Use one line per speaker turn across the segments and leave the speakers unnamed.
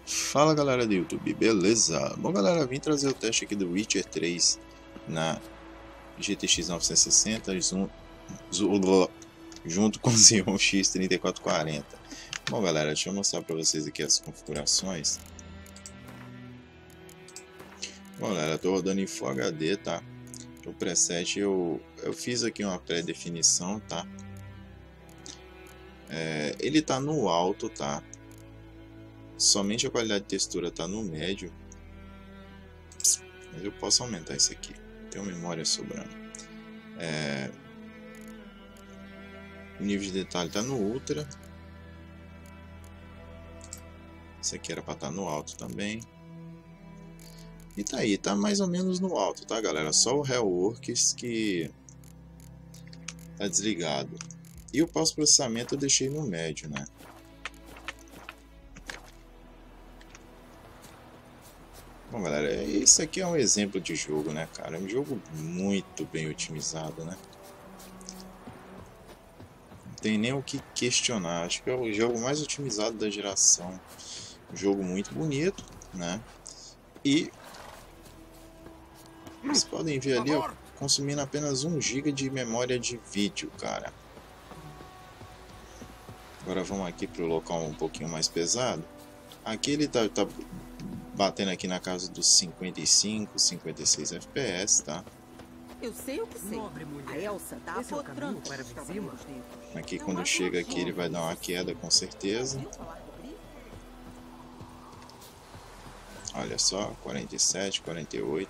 Fala galera do YouTube, beleza? Bom galera, vim trazer o teste aqui do Witcher 3 na GTX 960 junto com o Xeon X 3440. Bom galera, deixa eu mostrar para vocês aqui as configurações. Bom galera, tô rodando em Full HD, tá? O preset eu fiz aqui uma pré-definição, tá? Ele tá no alto, tá? Somente a qualidade de textura está no médio, mas eu posso aumentar isso aqui. Tenho memória sobrando. O nível de detalhe está no ultra. Isso aqui era para estar no alto também. E tá aí, tá mais ou menos no alto, tá galera? Só o Reworks que tá desligado. E o pós-processamento eu deixei no médio, né? Bom galera, isso aqui é um exemplo de jogo, né cara? É um jogo muito bem otimizado, né? Não tem nem o que questionar, acho que é o jogo mais otimizado da geração. Um jogo muito bonito, né? E vocês podem ver ali, ó, consumindo apenas 1 GB de memória de vídeo, cara. Agora vamos aqui para o local um pouquinho mais pesado. Aqui ele tá batendo aqui na casa dos 55, 56 FPS, tá?
Eu sei o que sei. A Elsa tá apotrando para cima.
Aqui quando chega aqui ele vai dar uma queda com certeza. Olha só, 47, 48.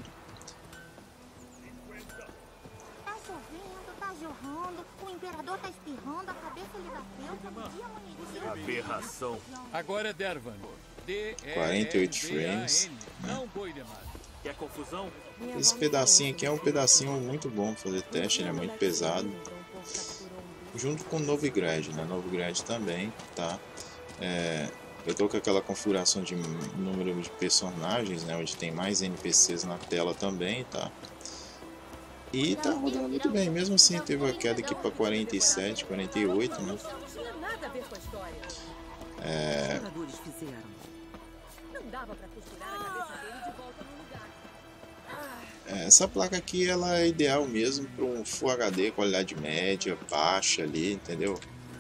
Tá chovendo, tá jorrando, o imperador tá espirrando, a cabeça lhe bateu, podia amanhecer.
Aberração.
Agora é Dervan.
48 frames, né?
Não boi demais.
Quer confusão?
Esse pedacinho aqui é um pedacinho muito bom para fazer teste, ele é muito pesado. Junto com o Novigrad, né? Novigrad também, tá? Eu tô com aquela configuração de número de personagens, né? Onde tem mais NPCs na tela também, tá? E tá rodando muito bem, mesmo assim teve a queda aqui para 47, 48, né?
Não tinha nada a ver com a história.
É...
Os jogadores fizeram. Não dava pra costurar a cabeça dele de volta no lugar.
Essa placa aqui ela é ideal mesmo para um Full HD, qualidade média, baixa ali, entendeu?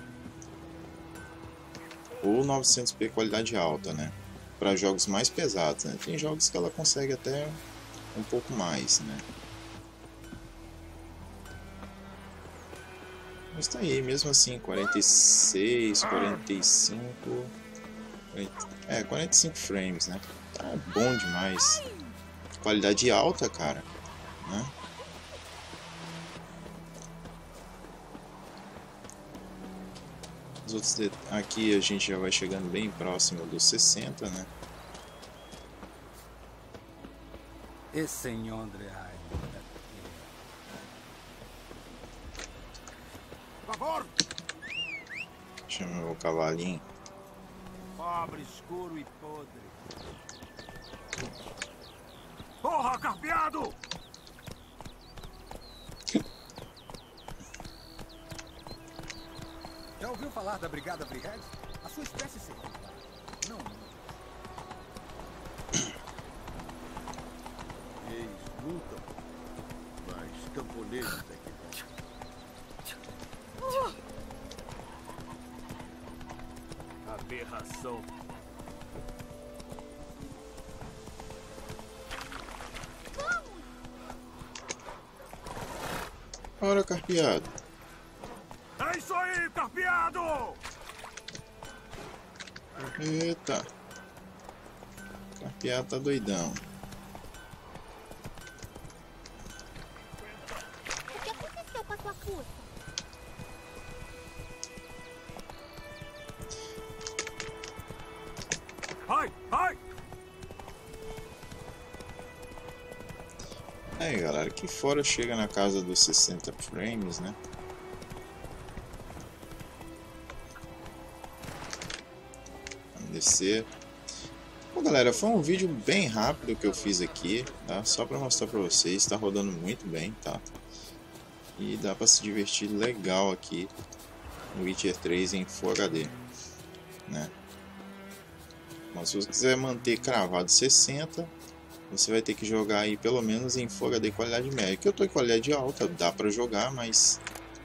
Ou 900p qualidade alta, né? Para jogos mais pesados, né? Tem jogos que ela consegue até um pouco mais, né? Mas tá aí, mesmo assim, 46, 45... 45 frames, né? Tá bom demais. Qualidade alta, cara, né? Os outros aqui a gente já vai chegando bem próximo dos 60, né?
Esse André.
Chama o cavalinho.
Pobre, escuro e podre. Porra, carpeado!
Já ouviu falar da Brigada Brihead? A sua espécie seria. Não.
Eles lutam, mas camponeses é que
Aberração.
Ora, carpeado.
É isso aí, carpeado!
Eita. Carpeado tá doidão.
O que aconteceu com a sua fuça?
Ai, ai!
Aí galera, aqui fora chega na casa dos 60 frames, né? Vamos descer. Bom galera, foi um vídeo bem rápido que eu fiz aqui, tá? Só para mostrar para vocês, tá rodando muito bem, tá? E dá para se divertir legal aqui no Witcher 3 em Full HD, né? Mas se você quiser manter cravado 60, você vai ter que jogar aí pelo menos em Full HD qualidade média. Que eu tô em qualidade alta, dá para jogar, mas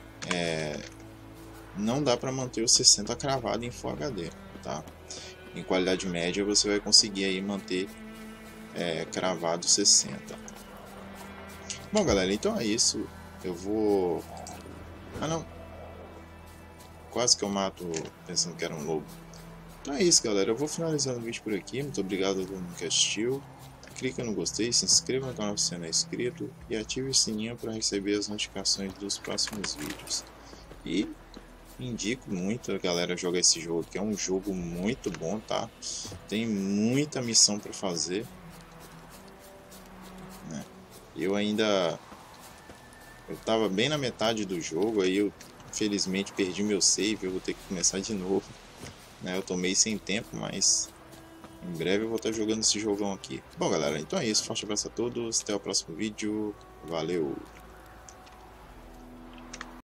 não dá para manter o 60 cravado em Full HD, tá? Em qualidade média você vai conseguir aí manter cravado 60. Bom, galera, então é isso. Eu vou... Ah, não. Quase que eu mato pensando que era um lobo. Então é isso, galera. Eu vou finalizando o vídeo por aqui. Muito obrigado a todo mundo que assistiu. Clica no gostei, se inscreva no canal se você não é inscrito e ative o sininho para receber as notificações dos próximos vídeos. E indico muito a galera jogar esse jogo, que é um jogo muito bom, tá? Tem muita missão para fazer, né? Eu tava bem na metade do jogo, aí eu infelizmente perdi meu save, eu vou ter que começar de novo, né? Eu tomei sem tempo, mas em breve eu vou estar jogando esse jogão aqui. Bom, galera, então é isso. Forte abraço a todos. Até o próximo vídeo. Valeu!